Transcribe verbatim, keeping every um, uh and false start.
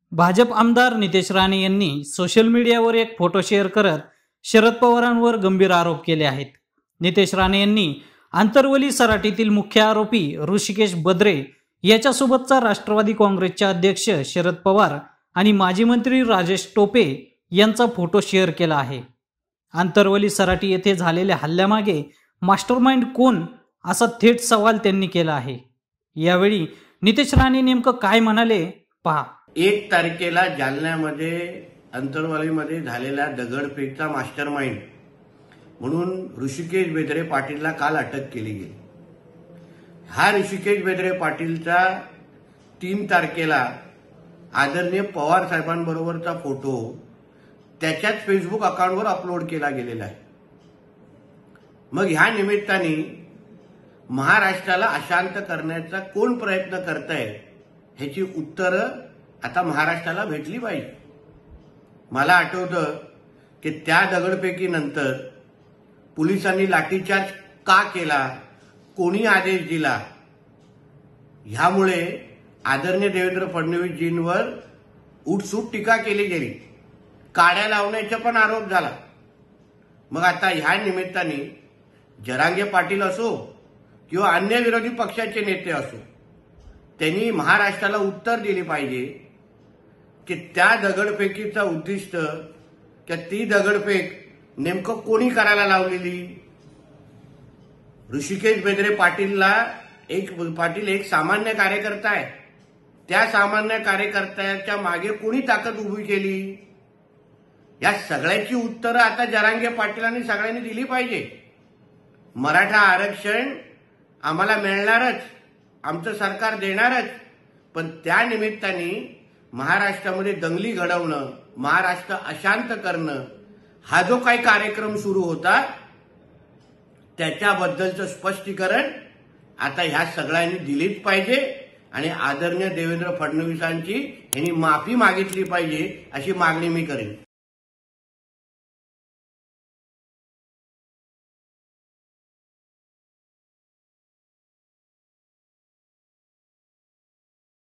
भाजप आमदार नितेश राणे यांनी सोशल मीडियावर एक फोटो शेअर करत शरद पवारांवर गंभीर आरोप केले आहेत। नितेश राणे यांनी आंतरवली सराटीतील मुख्य आरोपी ऋषिकेश बद्रे याच्यासोबतचा राष्ट्रवादी काँग्रेसचे अध्यक्ष शरद पवार आणि माजी मंत्री राजेश टोपे यांचा फोटो शेअर केला आहे। आंतरवली सराटी येथे झालेल्या हल्ल्यामागे मास्टरमाइंड कोण असा थेट सवाल त्यांनी केला आहे। यावेळी नितेश राणे नेमकं काय म्हणाले पहा। एक तारखेला जालन्यामध्ये अंतरवालीमध्ये झालेल्या दगडफेकचा मास्टरमाइंड म्हणून ऋषिकेश बेदरे पाटीलला काल अटक केली गेली। हा ऋषिकेश बेदरे पाटीलचा तीन तारखेला आदरणीय पवार साहेबांबरोबरचा फोटो त्याच्याच फेसबुक अकाउंटवर अपलोड केला गेलेला आहे। मग ह्या निमित्ताने महाराष्ट्राला अशांत करण्याचा कोण प्रयत्न करताय ह्याची उत्तरं आता महाराष्ट्राला भेटली पाहिजे। मला आठवतं की त्या दगडफेकीनंतर पोलिसांनी लाठीचार्ज का केला, कोणी आदेश दिला, ह्यामुळे आदरणीय देवेंद्र फडणवीसजींवर उठसूट टीका केली गेली, काड्या लावण्याचा पण आरोप झाला। मग आता ह्या निमित्ताने जरांगे पाटील असो किंवा अन्य विरोधी पक्षाचे नेते असो त्यांनी महाराष्ट्राला उत्तर दिली पाहिजे की त्या दगडफेकीचा उद्दिष्ट की ती दगडफेक नेमकं कोणी करायला लावलेली। ऋषिकेश बेदरे पाटीलला एक पाटील एक सामान्य कार्यकर्ता आहे, त्या सामान्य कार्यकर्त्याच्या मागे कोणी ताकद उभी केली, या सगळ्याची उत्तरं आता जरांगे पाटीलांनी सगळ्यांनी दिली पाहिजे। मराठा आरक्षण आम्हाला मिळणारच, आमचं सरकार देणारच, पण त्या निमित्ताने महाराष्ट्रामध्ये दंगली घडवणं, महाराष्ट्र अशांत करणं हा जो काही कार्यक्रम सुरू होता त्याच्याबद्दलचं स्पष्टीकरण आता ह्या सगळ्यांनी दिलीच पाहिजे आणि आदरणीय देवेंद्र फडणवीसांची यांनी माफी मागितली पाहिजे अशी मागणी मी करेन।